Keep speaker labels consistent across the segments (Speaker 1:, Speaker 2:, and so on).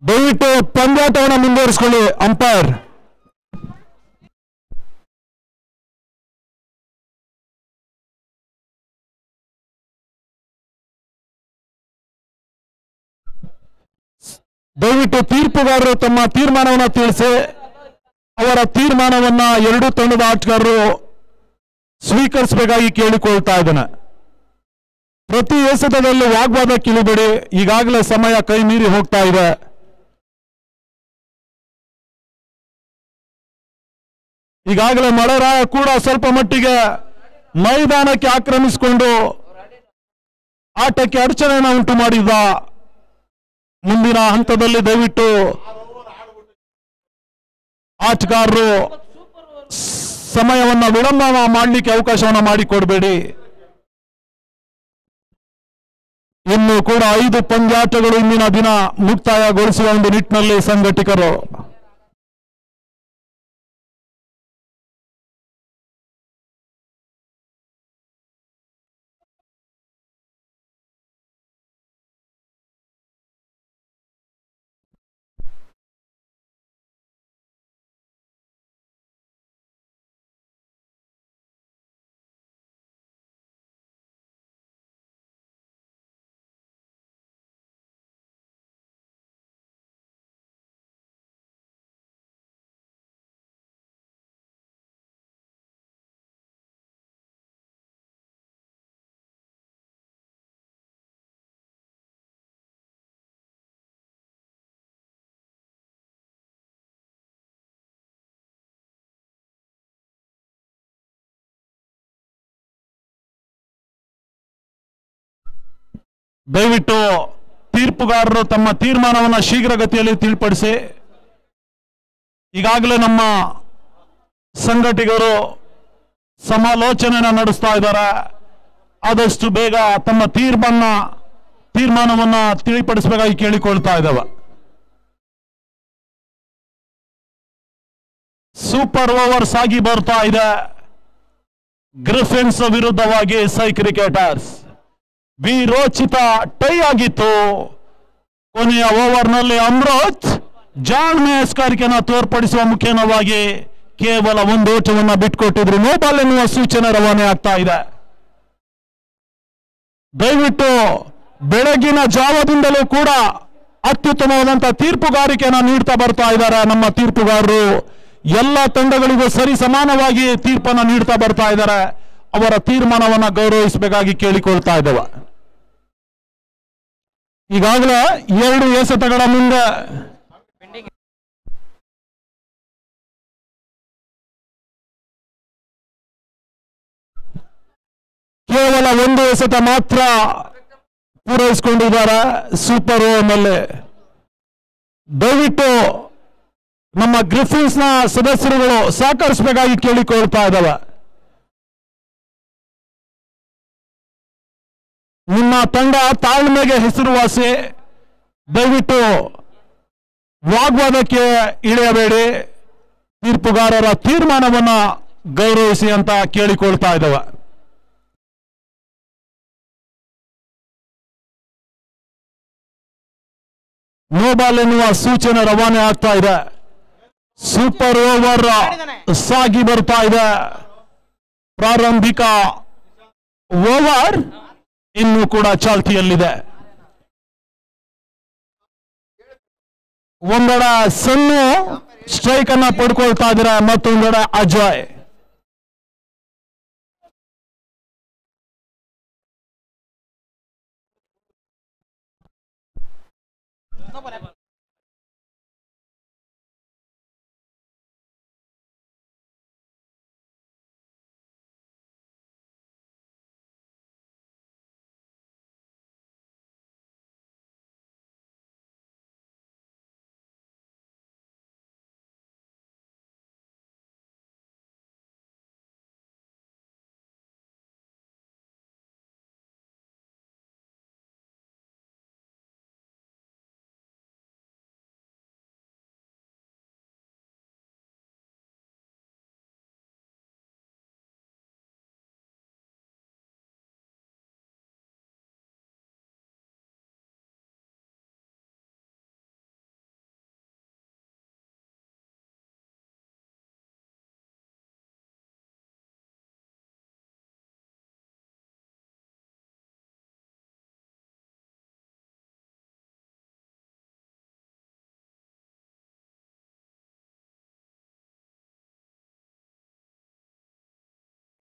Speaker 1: ದಯವಿಟ್ಟು ಪಂದ್ಯಾಟವನ್ನು ಮುಂದುವರಿಸಿಕೊಳ್ಳಿ ಅಂಪೈರ್. ದಯವಿಟ್ಟು ತೀರ್ಪುಗಾರರು ತಮ್ಮ ತೀರ್ಮಾನವನ್ನು ತಿಳಿಸಿ ಅವರ ತೀರ್ಮಾನವನ್ನ ಎರಡೂ ತಂಡದ ಆಟಗಾರರು ಸ್ವೀಕರಿಸಬೇಕಾಗಿ ಕೇಳಿಕೊಳ್ತಾ ಇದ್ದೇನೆ. ಪ್ರತಿ ಎಸೆತದಲ್ಲಿ ವಾಗ್ವಾದ ಕಿಳಿಬೇಡಿ, ಈಗಾಗಲೇ ಸಮಯ ಕೈ ಮೀರಿ ಹೋಗ್ತಾ ಇದೆ. ಈಗಾಗಲೇ ಮಳೆರಾಯ ಕೂಡ ಸ್ವಲ್ಪ ಮಟ್ಟಿಗೆ ಮೈದಾನಕ್ಕೆ ಆಕ್ರಮಿಸಿಕೊಂಡು ಆಟಕ್ಕೆ ಅಡಚಣೆಯನ್ನು ಉಂಟು ಮಾಡಿದ. ಮುಂದಿನ ಹಂತದಲ್ಲಿ ದಯವಿಟ್ಟು ಆಟಗಾರರು ಸಮಯವನ್ನು ವಿಳಂಬ ಮಾಡಲಿಕ್ಕೆ ಅವಕಾಶವನ್ನು ಮಾಡಿಕೊಡಬೇಡಿ. ಇನ್ನು ಕೂಡ 5 ಪಂದ್ಯಾಟಗಳು ಇಂದಿನ ದಿನ ಮುಕ್ತಾಯಗೊಳಿಸುವ ಒಂದು ನಿಟ್ಟಿನಲ್ಲಿ ಸಂಘಟಕರು. ದಯವಿಟ್ಟು ತೀರ್ಪುಗಾರರು ತಮ್ಮ ತೀರ್ಮಾನವನ್ನು ಶೀಘ್ರಗತಿಯಲ್ಲಿ ತಿಳಿಪಡಿಸಿ. ಈಗಾಗಲೇ ನಮ್ಮ ಸಂಘಟಕರು ಸಮಾಲೋಚನೆಯನ್ನು ನಡೆಸ್ತಾ ಇದ್ದಾರೆ. ಆದಷ್ಟು ಬೇಗ ತಮ್ಮ ತೀರ್ಮಾನವನ್ನು ತಿಳಿಪಡಿಸಬೇಕಾಗಿ ಕೇಳಿಕೊಳ್ತಾ ಇದ್ದಾವೆ. ಸೂಪರ್ ಓವರ್ಸ್ ಆಗಿ ಬರ್ತಾ ಇದೆ. ಗ್ರಿಫಿನ್ಸ್ ವಿರುದ್ಧವಾಗಿ ಸೈ ಕ್ರಿಕೆಟರ್ಸ್. ವೀರೋಚಿತ ಟೈ ಆಗಿತ್ತು. ಕೊನೆಯ ಓವರ್ನಲ್ಲಿ ಅಮೃತ್ ಜಾನ್ ಮೇಸ್ಕಾರಿಕೆಯನ್ನು ತೋರ್ಪಡಿಸುವ ಮುಖೇನವಾಗಿ ಕೇವಲ 1 ಓಟವನ್ನು ಬಿಟ್ಟುಕೊಟ್ಟಿದ್ರು. ನೋ ಬಾಲ್ ಎನ್ನುವ ಸೂಚನೆ ರವಾನೆ ಆಗ್ತಾ ಇದೆ. ದಯವಿಟ್ಟು ಬೆಳಗಿನ ಜಾವದಿಂದಲೂ ಕೂಡ ಅತ್ಯುತ್ತಮವಾದಂತಹ ತೀರ್ಪುಗಾರಿಕೆಯನ್ನು ನೀಡ್ತಾ ಬರ್ತಾ ಇದ್ದಾರೆ ನಮ್ಮ ತೀರ್ಪುಗಾರರು. ಎಲ್ಲ ತಂಡಗಳಿಗೂ ಸರಿ ಸಮಾನವಾಗಿ ತೀರ್ಪನ್ನು ನೀಡ್ತಾ ಬರ್ತಾ ಇದ್ದಾರೆ. ಅವರ ತೀರ್ಮಾನವನ್ನು ಗೌರವಿಸಬೇಕಾಗಿ ಕೇಳಿಕೊಳ್ತಾ ಇದ್ದೇವೆ. ಈಗಾಗಲೇ 2 ಎಸೆತಗಳ ಮುಂದೆ ಕೇವಲ 1 ಎಸೆತ ಮಾತ್ರ ಪೂರೈಸಿಕೊಂಡಿದ್ದಾರೆ ಸೂಪರ್ ಓವರ್ನಲ್ಲಿ. ದಯವಿಟ್ಟು ನಮ್ಮ ಗ್ರಿಫಿನ್ಸ್ನ ಸದಸ್ಯರುಗಳು ಸಹಕರಿಸಬೇಕಾಗಿ ಕೇಳಿಕೊಳ್ತಾ ಇದ್ದಾವೆ. ನಿಮ್ಮ ತಂಡ ತಾಳ್ಮೆಗೆ ಹೆಸರುವಾಸಿ. ದಯವಿಟ್ಟು ವಾಗ್ವಾದಕ್ಕೆ ಇಳಿಯಬೇಡಿ. ತೀರ್ಪುಗಾರರ ತೀರ್ಮಾನವನ್ನು ಗೌರವಿಸಿ ಅಂತ ಕೇಳಿಕೊಳ್ತಾ ಇದ್ದಾವೆ. ನೋ ಬಾಲ್ ಎನ್ನುವ ಸೂಚನೆ ರವಾನೆ ಆಗ್ತಾ ಇದೆ. ಸೂಪರ್ ಓವರ್ ಸಾಗಿ ಬರ್ತಾ ಇದೆ. ಪ್ರಾರಂಭಿಕ ಓವರ್ ಇನ್ನೂ ಕೂಡ ಚಾಲ್ತಿಯಲ್ಲಿದೆ. ಒಂದೆಡೆ ಸಣ್ಣ ಸ್ಟ್ರೈಕ್ ಅನ್ನ ಪಡ್ಕೊಳ್ತಾ ಇದ್ದಾರೆ, ಮತ್ತೊಂದೆಡೆ ಅಜಯ್.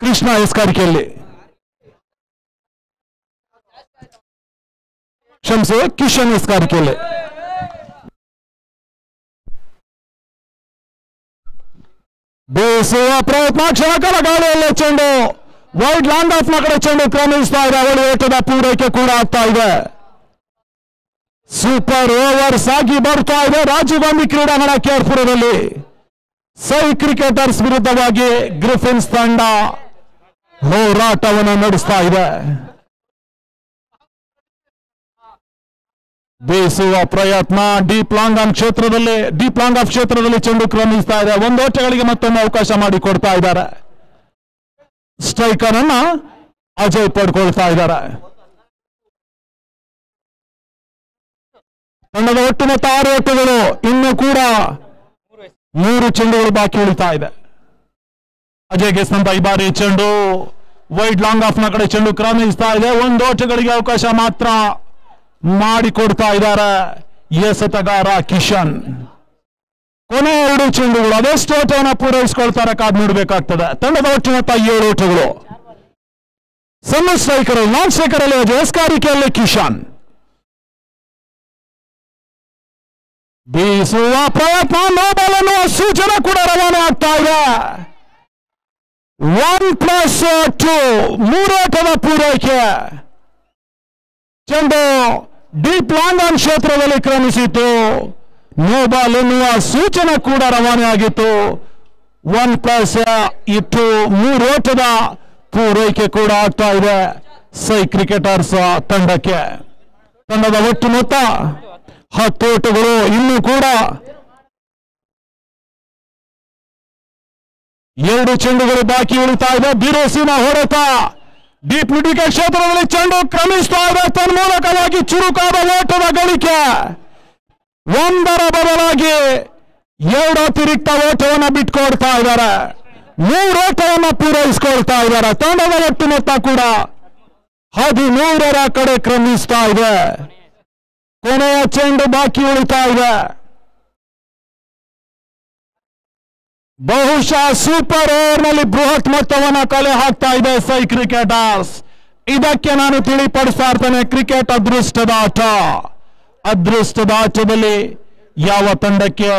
Speaker 1: ಕೃಷ್ಣ ಎಸ್ಕಾರಿಕೆಯಲ್ಲಿ, ಕ್ಷಮಿಸಿ, ಕಿಶನ್ ಎಸ್ಕಾರಿಕೆಯಲ್ಲಿ. ಬೇಸುವ ಪ್ರಯತ್ನ, ಕ್ಷಣಕಾಲ ಗಾಳಿಯಲ್ಲೇ ಚೆಂಡು ವೈಡ್ ಲಾಂಗ್ ಆಫ್ ನ ಕಡೆ ಚೆಂಡು ಕ್ರಮಿಸ್ತಾ ಇದೆ. ಅವಳಿ ಓಟದ ಪೂರೈಕೆ ಕೂಡ ಆಗ್ತಾ ಇದೆ. ಸೂಪರ್ ಓವರ್ಸ್ ಆಗಿ ಬರ್ತಾ ಇದೆ ರಾಜೀವ್ ಗಾಂಧಿ ಕ್ರೀಡಾಂಗಣ ಕೇರ್ಪುರದಲ್ಲಿ. ಸೈ ಕ್ರಿಕೆಟರ್ಸ್ ವಿರುದ್ಧವಾಗಿ ಗ್ರಿಫಿನ್ಸ್ ತಂಡ ಹೋರಾಟವನ್ನು ನಡೆಸ್ತಾ ಇದೆ. ಬೇಸುವ ಪ್ರಯತ್ನ, ಡೀಪ್ ಲಾಂಗ್ ಆಫ್ ಕ್ಷೇತ್ರದಲ್ಲಿ ಚೆಂಡು ಕ್ರಮಿಸ್ತಾ ಇದೆ. ಒಂದು ಓಟಗಳಿಗೆ ಮತ್ತೊಮ್ಮೆ ಅವಕಾಶ ಮಾಡಿಕೊಡ್ತಾ ಇದ್ದಾರೆ. ಸ್ಟ್ರೈಕರ್ ಅನ್ನ ಅಜಯ್ ಪಡ್ಕೊಳ್ತಾ ಇದ್ದಾರೆ. ತಂಡದ ಒಟ್ಟು ಮೊತ್ತ 6 ಓಟಗಳು, ಇನ್ನೂ ಕೂಡ 3 ಚೆಂಡುಗಳು ಬಾಕಿ ಉಳಿತಾ ಇದೆ. ಅಜಯ್ ಗೆಸ್ನಂತ ಈ ಬಾರಿ ಚೆಂಡು ವೈಡ್ ಲಾಂಗ್ ಆಫ್ ನ ಕಡೆ ಚೆಂಡು ಕ್ರಮಿಸ್ತಾ ಇದೆ. 1 ಓಟಗಳಿಗೆ ಅವಕಾಶ ಮಾತ್ರ ಮಾಡಿಕೊಡ್ತಾ ಇದ್ದಾರೆ ಎಸೆತಗಾರ ಕಿಶನ್. ಕೊನೆ 2 ಚೆಂಡುಗಳು, ಅದೆಷ್ಟು ಓಟವನ್ನು ಪೂರೈಸಿಕೊಳ್ತಾರೆ ಕಾದು ನೋಡಬೇಕಾಗ್ತದೆ. ತಂಡದ ಒಟ್ಟು ಮೊತ್ತ 7 ಓಟಗಳು. ಸಣ್ಣ ಸ್ಟ್ರೈಕರ್, ನಾನ್ ಸ್ಟ್ರೈಕರ್ ಅಲ್ಲಿ ಅಜಯ್, ಎಸ್ಕಾರಿಕೆಯಲ್ಲಿ ಕಿಶನ್. ಬೀಸುವ ಪ್ರಯತ್ನ, ನೋಬಲ್ ಅನ್ನುವ ಸೂಚನೆ ಕೂಡ ರವಾನೆ ಆಗ್ತಾ ಇದೆ. 1+2 3 ಓಟದ ಪೂರೈಕೆ. ಚೆಂಡು ಡೀಪ್ ಲಾಂಗ್ ಆನ್ ಕ್ಷೇತ್ರದಲ್ಲಿ ಕ್ರಮಿಸಿತು. ನೋಬಾಲ್ ಎನ್ನುವ ಸೂಚನೆ ಕೂಡ ರವಾನೆ ಆಗಿತ್ತು. 1+2 3 ಓಟದ ಪೂರೈಕೆ ಕೂಡ ಆಗ್ತಾ ಇದೆ ಸೈ ಕ್ರಿಕೆಟರ್ಸ್ ತಂಡಕ್ಕೆ. ತಂಡದ ಒಟ್ಟು ಮೊತ್ತ 10 ಓಟಗಳು, ಇನ್ನೂ ಕೂಡ 2 ಚೆಂಡುಗಳು ಬಾಕಿ ಉಳಿತಾ ಇದೆ. ಬಿರುಸಿನ ಹೊಡೆತ, ಡೀಪ್ ಮಿಡ್ ವಿಕೆಟ್ ಕ್ಷೇತ್ರದಲ್ಲಿ ಚೆಂಡು ಕ್ರಮಿಸ್ತಾ ಇದೆ. ತನ್ಮೂಲಕವಾಗಿ ಚುರುಕಾದ ಓಟದ ಗಳಿಕೆ. 1ರ ಬದಲಾಗಿ 2 ಅತಿರಿಕ್ತ ಓಟವನ್ನು ಬಿಟ್ಕೊಡ್ತಾ ಇದ್ದಾರೆ. 3 ಓಟವನ್ನು ಪೂರೈಸಿಕೊಳ್ತಾ ಇದ್ದಾರೆ. ತಂಡದ ಒಟ್ಟು ಮೊತ್ತ ಕೂಡ 13ರ ಕಡೆ ಕ್ರಮಿಸ್ತಾ ಇದೆ. ಕೊನೆಯ ಚೆಂಡು ಬಾಕಿ ಉಳಿತಾ ಇದೆ. ಬಹುಶಃ ಸೂಪರ್ ಓವರ್ನಲ್ಲಿ ಬೃಹತ್ ಮೊತ್ತವನ್ನು ಕಲೆ ಹಾಕ್ತಾ ಇದೆ ಸೈ ಕ್ರಿಕೆಟರ್ಸ್. ಇದಕ್ಕೆ ನಾನು ತಿಳಿಪಡಿಸ್ತಾ ಇರ್ತೇನೆ, ಕ್ರಿಕೆಟ್ ಅದೃಷ್ಟದ ಆಟ. ಅದೃಷ್ಟದ ಆಟದಲ್ಲಿ ಯಾವ ತಂಡಕ್ಕೆ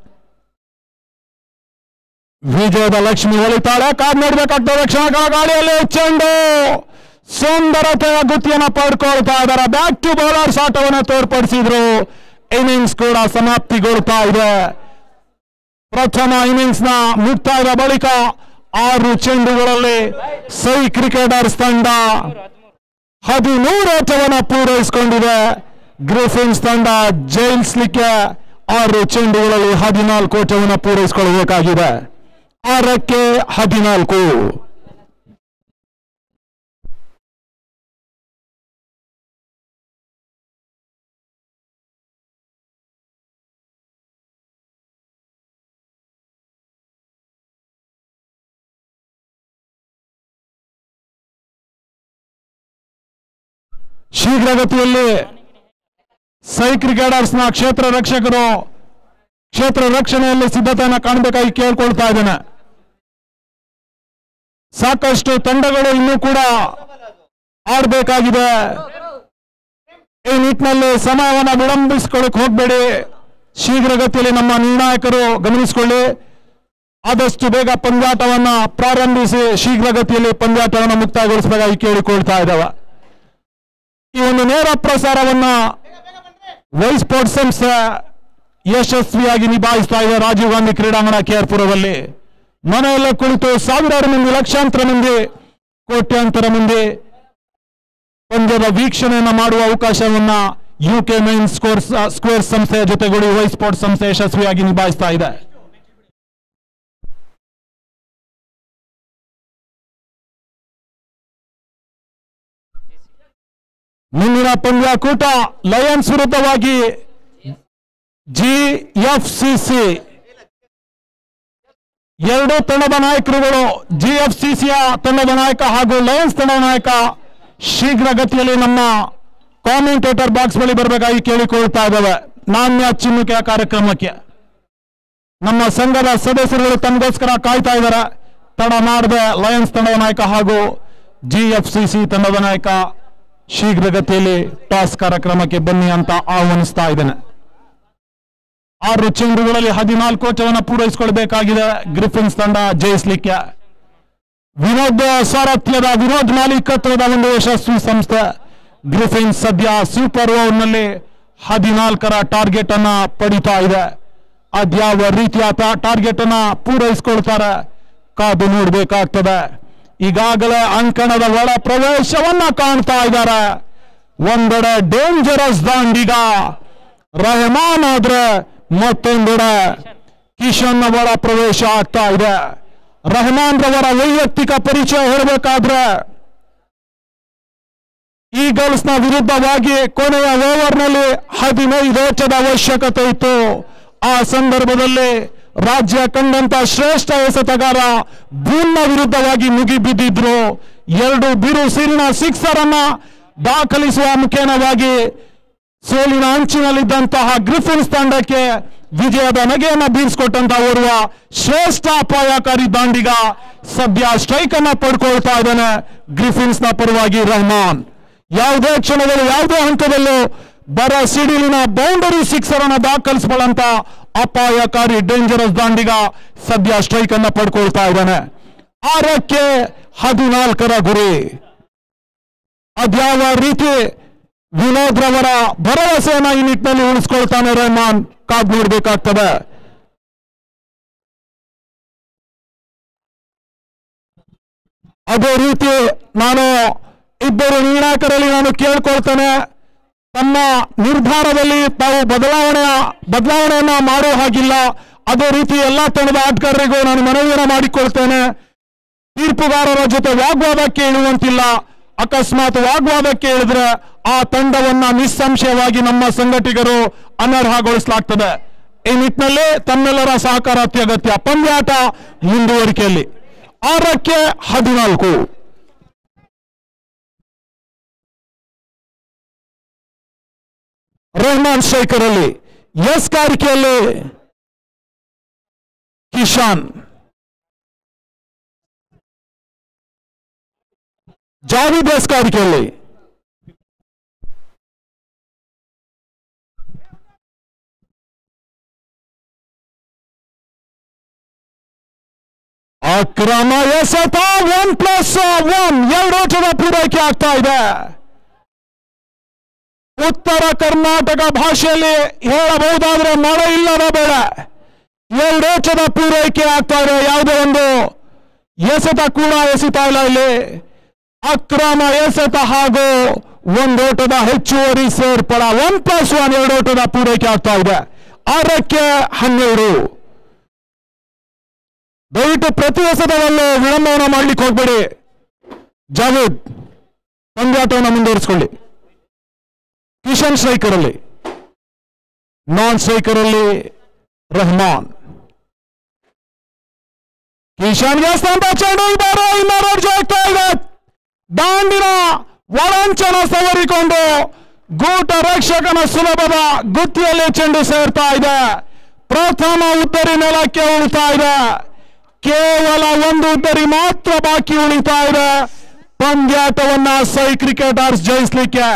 Speaker 1: ವಿಜಯದ ಲಕ್ಷ್ಮಿ ಹೊಳಿತಾಳೆ ಕಾದು ನೋಡ್ಬೇಕಾಗ್ತದೆ. ಕ್ಷಣಗಳ ಗಾಳಿಯಲ್ಲಿ ಚೆಂಡು ಸುಂದರತೆಯ ಗುತ್ತಿಯನ್ನು ಪಡ್ಕೊಳ್ತಾ ಇದ್ದಾರೆ. ಬ್ಯಾಕ್ ಟು ಬೌಲರ್ಸ್ ಆಟವನ್ನು ತೋರ್ಪಡಿಸಿದ್ರು. ಇನ್ನಿಂಗ್ಸ್ ಕೂಡ ಸಮಾಪ್ತಿಗೊಳ್ತಾ ಇದೆ. ಪ್ರಥಮ ಇನ್ನಿಂಗ್ಸ್ ನ ಮುಕ್ತಾಯದ ಬಳಿಕ 6 ಚೆಂಡುಗಳಲ್ಲಿ ಸೈ ಕ್ರಿಕೆಟರ್ಸ್ ತಂಡ 13 ಓಟವನ್ನು ಪೂರೈಸಿಕೊಂಡಿದೆ. ಗ್ರಿಫಿನ್ಸ್ ತಂಡ ಜಯಿಸಲಿಕ್ಕೆ 6 ಚೆಂಡುಗಳಲ್ಲಿ 14 ಓಟವನ್ನು ಪೂರೈಸಿಕೊಳ್ಳಬೇಕಾಗಿದೆ. 6ಕ್ಕೆ 14. ಶೀಘ್ರಗತಿಯಲ್ಲಿ ಸೈ ಕ್ರಿಕೆಟರ್ಸ್ನ ಕ್ಷೇತ್ರ ರಕ್ಷಕರು ಕ್ಷೇತ್ರ ರಕ್ಷಣೆಯಲ್ಲಿ ಸಿದ್ಧತೆಯನ್ನು ಕಾಣಬೇಕಾಗಿ ಕೇಳ್ಕೊಳ್ತಾ ಇದ್ದೇನೆ. ಸಾಕಷ್ಟು ತಂಡಗಳು ಇನ್ನೂ ಕೂಡ ಆಡಬೇಕಾಗಿದೆ. ಈ ನಿಟ್ಟಿನಲ್ಲಿ ಸಮಯವನ್ನು ವಿಳಂಬಿಸಿಕೊಳ್ಳಕ್ಕೆ ಹೋಗಬೇಡಿ. ಶೀಘ್ರಗತಿಯಲ್ಲಿ ನಮ್ಮ ನಿರ್ಣಾಯಕರು ಗಮನಿಸಿಕೊಳ್ಳಿ. ಆದಷ್ಟು ಬೇಗ ಪಂದ್ಯಾಟವನ್ನ ಪ್ರಾರಂಭಿಸಿ ಶೀಘ್ರಗತಿಯಲ್ಲಿ ಪಂದ್ಯಾಟವನ್ನು ಮುಕ್ತಾಯಗೊಳಿಸಬೇಕಾಗಿ ಕೇಳಿಕೊಳ್ತಾ ಇದ್ದಾವೆ. ಈ ಒಂದು ನೇರ ಪ್ರಸಾರವನ್ನ ವೈ ಸ್ಪೋರ್ಟ್ಸ್ ಸಂಸ್ಥೆ ಯಶಸ್ವಿಯಾಗಿ ನಿಭಾಯಿಸ್ತಾ ಇದೆ. ರಾಜೀವ್ ಗಾಂಧಿ ಕ್ರೀಡಾಂಗಣ ಕೇರ್ಪುರದಲ್ಲಿ ಮನೆಯಲ್ಲೇ ಕುಳಿತು ಸಾವಿರಾರು ಮಂದಿ, ಲಕ್ಷಾಂತರ ಮಂದಿ, ಕೋಟ್ಯಾಂತರ ಮಂದಿ ಪಂದ್ಯದ ವೀಕ್ಷಣೆಯನ್ನು ಮಾಡುವ ಅವಕಾಶವನ್ನ UK ಮೈನ್ ಸ್ಕ್ವೇರ್ ಸಂಸ್ಥೆಯ ಜೊತೆಗೂಡಿ ವೈ ಸ್ಪೋರ್ಟ್ಸ್ ಸಂಸ್ಥೆ ಯಶಸ್ವಿಯಾಗಿ ನಿಭಾಯಿಸ್ತಾ ಇದೆ. ಮುಂದಿನ ಪಂದ್ಯಾಕೂಟ ಲಯನ್ಸ್ ವಿರುದ್ಧವಾಗಿ GFCC. ಎರಡು ತಂಡದ ನಾಯಕರುಗಳು, GFCCಯ ತಂಡದ ನಾಯಕ ಹಾಗೂ ಲಯನ್ಸ್ ತಂಡದ ನಾಯಕ ಶೀಘ್ರಗತಿಯಲ್ಲಿ ನಮ್ಮ ಕಾಮೆಂಟೇಟರ್ ಬಾಕ್ಸ್ ಬಳಿ ಬರಬೇಕಾಗಿ ಕೇಳಿಕೊಳ್ತಾ ಇದ್ದಾವೆ. ನಾಣ್ಯ ಚಿಮ್ಮುವಿಕೆಯ ಕಾರ್ಯಕ್ರಮಕ್ಕೆ ನಮ್ಮ ಸಂಘದ ಸದಸ್ಯರುಗಳು ತಮಗೋಸ್ಕರ ಕಾಯ್ತಾ ಇದ್ದಾರೆ. ತಡ ಮಾಡದೆ ಲಯನ್ಸ್ ತಂಡದ ನಾಯಕ ಹಾಗೂ ಜಿಎಫ್ಸಿಸಿ ತಂಡದ ನಾಯಕ ಶೀಘ್ರಗತಿಯಲ್ಲಿ ಟಾಸ್ ಕಾರ್ಯಕ್ರಮಕ್ಕೆ ಬನ್ನಿ ಅಂತ ಆಹ್ವಾನಿಸ್ತಾ ಇದ್ದೇನೆ. 6 ಚೆಂಡುಗಳಲ್ಲಿ 14 ಅಂಕವನ್ನು ಪೂರೈಸಿಕೊಳ್ಳಬೇಕಾಗಿದೆ ಗ್ರಿಫಿನ್ಸ್ ತಂಡ ಜಯಿಸಲಿಕ್ಕೆ. ವಿನೋದ್ ಸಾರಥ್ಯದ ವಿನೋದ್ ಮಾಲೀಕತ್ವದ ಒಂದು ಯಶಸ್ವಿ ಸಂಸ್ಥೆ ಗ್ರಿಫಿನ್ಸ್ ಸದ್ಯ ಸೂಪರ್ ಓವರ್ನಲ್ಲಿ 14ರ ಟಾರ್ಗೆಟ್ ಅನ್ನ ಪಡಿತಾ ಇದೆ. ಅದ್ಯಾವ ರೀತಿಯ ಟಾರ್ಗೆಟ್ ಅನ್ನ ಪೂರೈಸಿಕೊಳ್ತಾರೆ ಕಾದು ನೋಡಬೇಕಾಗ್ತದೆ. ಈಗಾಗಲೇ ಅಂಕಣದ ಒಳ ಪ್ರವೇಶವನ್ನ ಕಾಣ್ತಾ ಇದ್ದಾರೆ. ಒಂದೆಡೆ ಡೇಂಜರಸ್ ದಾಂಡಿಗ ರೆಹಮಾನ್ ಆದ್ರೆ ಮತ್ತೊಂದೆಡೆ ಕಿಶನ್ ಒಳ ಪ್ರವೇಶ ಆಗ್ತಾ ಇದೆ. ರೆಹಮಾನ್ ರವರ ವೈಯಕ್ತಿಕ ಪರಿಚಯ ಹೇಳಬೇಕಾದ್ರೆ ಈಗಲ್ಸ್ ನ ವಿರುದ್ಧವಾಗಿ ಕೊನೆಯ ಓವರ್ನಲ್ಲಿ 15 ಎಸೆದ ಅವಶ್ಯಕತೆ ಇತ್ತು. ಆ ಸಂದರ್ಭದಲ್ಲಿ ರಾಜ್ಯ ಕಂಡಂತ ಶ್ರೇಷ್ಠ ಎಸೆತಗಾರ ಬೂನ್ನ ವಿರುದ್ಧವಾಗಿ ಮುಗಿಬಿದ್ದಿದ್ರು. 2 ಬಿರುಸಿರಿನ ಸಿಕ್ಸರ್ ಅನ್ನ ದಾಖಲಿಸುವ ಮುಖೇನವಾಗಿ ಸೋಲಿನ ಅಂಚಿನಲ್ಲಿದ್ದಂತಹ ಗ್ರಿಫಿನ್ಸ್ ತಂಡಕ್ಕೆ ವಿಜಯದ ನಗೆಯನ್ನ ಬೀರಿಸಿಕೊಟ್ಟಂತಹ ಓರ್ವ ಶ್ರೇಷ್ಠ ಅಪಾಯಕಾರಿ ದಾಂಡಿಗ ಸದ್ಯ ಸ್ಟ್ರೈಕ್ ಅನ್ನ ಪಡ್ಕೊಳ್ತಾ ಇದ್ದಾನೆ ಗ್ರಿಫಿನ್ಸ್ ನ ಪರವಾಗಿ ರೆಹಮಾನ್. ಯಾವುದೇ ಕ್ಷಣದಲ್ಲಿ ಯಾವುದೇ ಹಂತದಲ್ಲೂ ಬರ ಸಿಡಿಲಿನ ಬೌಂಡರಿ ಸಿಕ್ಸರ್ ಅನ್ನ ದಾಖಲಿಸಬಲ್ಲಂತ ಅಪಾಯಕಾರಿ ಡೇಂಜರಸ್ ದಾಂಡಿಗ ಸದ್ಯ ಸ್ಟ್ರೈಕ್ ಅನ್ನ ಪಡ್ಕೊಳ್ತಾ ಇದ್ದಾನೆ. 6ಕ್ಕೆ 14ರ ಗುರಿ. ಅದ್ಯಾವ ರೀತಿ ವಿನೋದ್ ರವರ ಭರವಸೆಯನ್ನ ಈ ನಿಟ್ಟಿನಲ್ಲಿ ಉಳಿಸ್ಕೊಳ್ತಾನೆ ರೆಹಮಾನ್ ಕಾದು ನೋಡಬೇಕಾಗ್ತದೆ. ಅದೇ ರೀತಿ ನಾನು ಇಬ್ಬರು ನಿರ್ಣಾಯಕರಲ್ಲಿ ನಾನು ಕೇಳ್ಕೊಳ್ತೇನೆ, ತಮ್ಮ ನಿರ್ಧಾರದಲ್ಲಿ ತಾವು ಬದಲಾವಣೆಯನ್ನ ಮಾಡೋ ಹಾಗಿಲ್ಲ. ಅದೇ ರೀತಿ ಎಲ್ಲಾ ತಂಡದ ಆಟಗಾರರಿಗೂ ನಾನು ಮನವಿಯನ್ನ ಮಾಡಿಕೊಳ್ತೇನೆ, ತೀರ್ಪುಗಾರರ ಜೊತೆ ವಾಗ್ವಾದಕ್ಕೆ ಇಳುವಂತಿಲ್ಲ. ಅಕಸ್ಮಾತ್ ವಾಗ್ವಾದಕ್ಕೆ ಇಳಿದ್ರೆ ಆ ತಂಡವನ್ನ ನಿಸ್ಸಂಶಯವಾಗಿ ನಮ್ಮ ಸಂಘಟಕರು ಅನರ್ಹಗೊಳಿಸಲಾಗ್ತದೆ. ಈ ನಿಟ್ಟಿನಲ್ಲಿ ತಮ್ಮೆಲ್ಲರ ಸಹಕಾರ ಅತ್ಯಗತ್ಯ. ಪಂದ್ಯಾಟ ಮುಂದುವರಿಕೆಯಲ್ಲಿ 6ಕ್ಕೆ 14. ರೆಹಮಾನ್ ಸ್ಟ್ರೈಕರ್ ಅಲ್ಲಿ, ಎಸ್ ಕಾರಿಕೆಯಲ್ಲಿ ಕಿಶಾನ್, ಜಾವೀದ್ ಎಸ್ ಕಾರಿಕೆಯಲ್ಲಿ, ಅಕ್ರಮ ಎಸೆತ 1+1 2 ಓಟದ ಪೂರೈಕೆ ಆಗ್ತಾ ಇದೆ. ಉತ್ತರ ಕರ್ನಾಟಕ ಭಾಷೆಯಲ್ಲಿ ಹೇಳಬಹುದಾದ್ರೆ ಮಳೆ ಇಲ್ಲದ ಬೆಳೆ. 2 ಓಟದ ಪೂರೈಕೆ ಆಗ್ತಾ ಇದೆ. ಯಾವುದೇ ಒಂದು ಎಸೆತ ಕೂಡ ಎಸೆತಾ ಇಲ್ಲ ಇಲ್ಲಿ. ಅಕ್ರಮ ಎಸೆತ ಹಾಗೂ 1 ಓಟದ ಹೆಚ್ಚುವರಿ ಸೇರ್ಪಡ 1+1 2 ಓಟದ ಪೂರೈಕೆ ಆಗ್ತಾ ಇದೆ. 6ಕ್ಕೆ 12. ದಯವಿಟ್ಟು ಪ್ರತಿ ಎಸೆತದಲ್ಲೂ ವಿಳಂಬವನ್ನು ಮಾಡ್ಲಿಕ್ಕೆ ಹೋಗ್ಬೇಡಿ. ಜಾವೇದ್ ಪಂದ್ಯಾಟವನ್ನು ಮುಂದುವರಿಸಿಕೊಳ್ಳಿ. ಕಿಶನ್ ಸ್ಟ್ರೈಕರ್ ಅಲ್ಲಿ, ನಾನ್ ಸ್ಟ್ರೈಕರ್ ಅಲ್ಲಿ ರೆಹಮಾನ್. ಕಿಶನ್ಗೆ ಚೆಂಡು ಈ ಬಾರಿ ಇನ್ನೊಂದು ಆಗ್ತಾ ಇದೆ. ದಾಂಡಿನ ಒಳಂಚನ ಸವರಿಕೊಂಡು ಗೂಟ ರಕ್ಷಕನ ಸುಲಭದ ಗುತ್ತಿಯಲ್ಲಿ ಚೆಂಡು ಸೇರ್ತಾ ಇದೆ. ಪ್ರಥಮ ಉದ್ದರಿ ನೆಲಕ್ಕೆ ಉಳಿತಾ ಇದೆ. ಕೇವಲ 1 ಉದ್ದರಿ ಮಾತ್ರ ಬಾಕಿ ಉಳಿತಾ ಇದೆ ಪಂದ್ಯಾಟವನ್ನ ಸೈ ಕ್ರಿಕೆಟರ್ಸ್ ಜಯಿಸಲಿಕ್ಕೆ.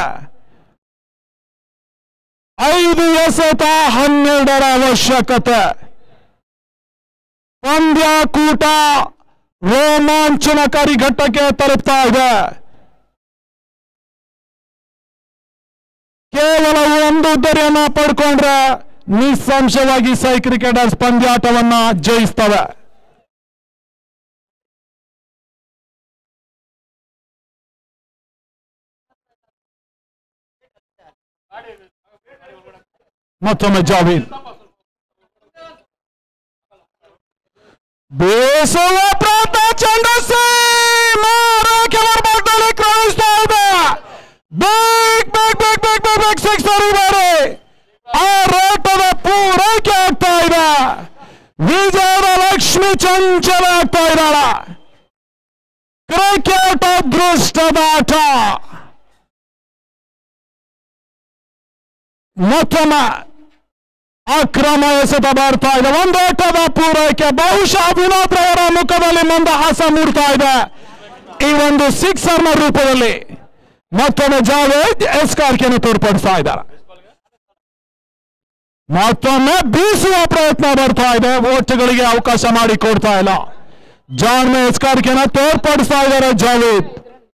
Speaker 1: 5 ಎಸೆತ 12ರ ಅವಶ್ಯಕತೆ. ಪಂದ್ಯಾಕೂಟ ರೋಮಾಂಚನಕಾರಿ ಘಟ್ಟಕ್ಕೆ ತಲುಪ್ತಾ ಇದೆ. ಕೇವಲ 1 ಉದ್ದರಿಯನ್ನ ಪಡ್ಕೊಂಡ್ರೆ ನಿಸ್ಸಂಶಯವಾಗಿ ಸೈ ಕ್ರಿಕೆಟರ್ಸ್ ಪಂದ್ಯಾಟವನ್ನ ಜಯಿಸ್ತವೆ. ಮತ್ತೊಮ್ಮೆ ಜಾವೀದ್ ಬೇಸುವ ಪ್ರಯತ್ನ, ಚೆಂಡು ಭಾಗದಲ್ಲಿ ಕ್ರಮಿಸ್ತಾ ಇದೆ. ಬಿಗ್ ಸಿಕ್ಸರ್ ಬಾರಿ ಆ ರೋಟದ ಪೂರೈಕೆ ಆಗ್ತಾ ಇದೆ. ವಿಜಯದ ಲಕ್ಷ್ಮಿ ಚಂಚಲ ಆಗ್ತಾ ಇದ್ದಾಳ. ಕ್ರಿಕೆಟ್ ಅದೃಷ್ಟದ ಆಟ. ಮತ್ತೊಮ್ಮೆ ಅಕ್ರಮ ಎಸೆತ ಬರ್ತಾ ಇದೆ. ಒಂದು ಓಟದ ಪೂರೈಕೆ, ಬಹುಶಃ ವಿನೋದ್ ಅವರ ಮುಖದಲ್ಲಿ ಮಂದಹಾಸ ಮೂಡ್ತಾ ಇದೆ ಈ ಒಂದು ಸಿಕ್ಸರ್ನ ರೂಪದಲ್ಲಿ. ಮತ್ತೊಮ್ಮೆ ಜಾವೇದ್ ಎಸ್ಕಾರ್ಕೆಯನ್ನು ತೋರ್ಪಡಿಸ್ತಾ ಇದ್ದಾರೆ. ಮತ್ತೊಮ್ಮೆ ಬೀಸುವ ಪ್ರಯತ್ನ ಬರ್ತಾ ಇದೆ, ಓಟಗಳಿಗೆ ಅವಕಾಶ ಮಾಡಿ ಕೊಡ್ತಾ ಇಲ್ಲ. ಜಾನ್ಮೆ ಎಸ್ಕಾರ್ಕೆಯನ್ನು ತೋರ್ಪಡಿಸ್ತಾ ಇದ್ದಾರೆ ಜಾವೇದ್.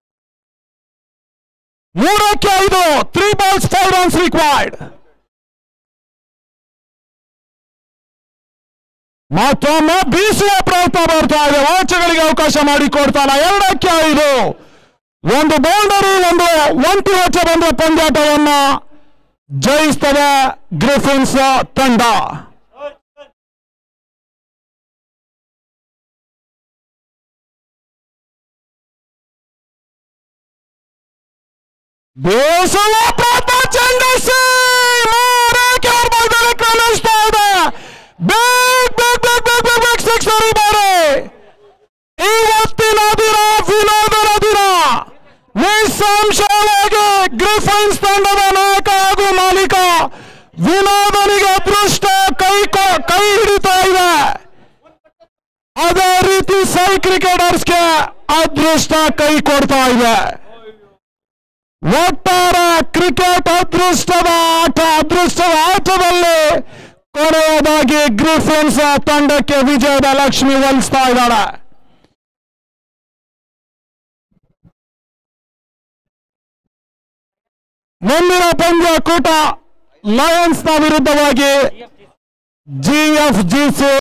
Speaker 1: 3ಕ್ಕೆ 5, 3 balls 4 runs required. ಮತ್ತೊಮ್ಮೆ ಬೀಸುವ ಪ್ರಯತ್ನ ಬರ್ತಾ ಇದೆ, ಓಟಗಳಿಗೆ ಅವಕಾಶ ಮಾಡಿ ಕೊಡ್ತಾ ಇಲ್ಲ. 2ಕ್ಕೆ 5, ಒಂದು ಬೌಂಡರಿ, ಒಂದು ಒಂಟಿ ಓಟ ಬಂದ ಪಂದ್ಯಾಟವನ್ನ ಜಯಿಸ್ತದೆ ಗ್ರಿಫಿನ್ಸ್ ತಂಡ. ಬೀಸುವ ಪ್ರಯತ್ನ ಚಂಡಿಸಿ ಕಾಣಿಸ್ತಾ ಇದೆ. ಬಿಗ್ ಸಿಕ್ಸರ್ ಈ ಬಾರಿ. ಇವತ್ತಿನ ದಿನ ವಿನೋದನ ದಿನ. ನಿಸ್ಸಂಶಯವಾಗಿ ಗ್ರಿಫಿನ್ಸ್ ತಂಡದ ನಾಯಕ ಹಾಗೂ ಮಾಲೀಕ ವಿನೋದನಿಗೆ ಅದೃಷ್ಟ ಕೈ ಹಿಡಿತಾ ಇದೆ. ಅದೇ ರೀತಿ ಸೈ ಕ್ರಿಕೆಟರ್ಸ್ಗೆ ಅದೃಷ್ಟ ಕೈ ಕೊಡ್ತಾ ಇದೆ. ಒಟ್ಟಾರೆ ಕ್ರಿಕೆಟ್ ಅದೃಷ್ಟದ ಆಟದಲ್ಲಿ ಕೊನೆಯದಾಗಿ ಗ್ರಿಫಿನ್ಸ್ ತಂಡಕ್ಕೆ ವಿಜಯದ ಲಕ್ಷ್ಮಿ ಒಲಿಸ್ತಾ ಇದ್ದಾರೆ. ಮುಂದಿನ ಪಂದ್ಯಕೂಟ ಲಯನ್ಸ್ನ ವಿರುದ್ಧವಾಗಿ GFGC